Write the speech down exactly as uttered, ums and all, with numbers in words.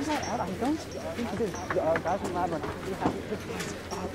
not out. I don't think he did. Uh, guys from lab are not really happy with this.